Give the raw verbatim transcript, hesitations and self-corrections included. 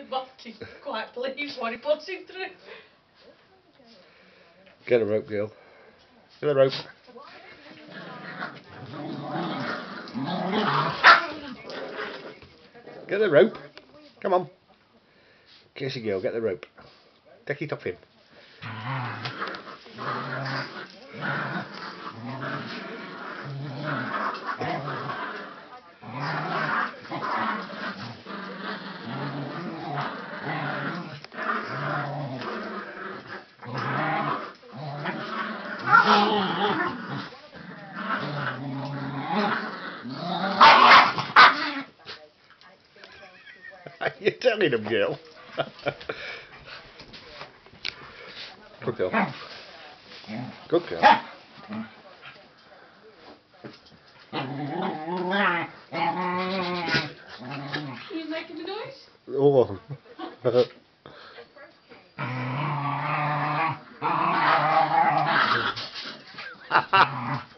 Marky's quite pleased what he puts him through. Get a rope, girl. Get a rope. Get the rope. Come on. Casey girl, get the rope. Take it off him. You're telling him, girl. Good girl. Good girl. Are you making a noise? Oh. Ha ha.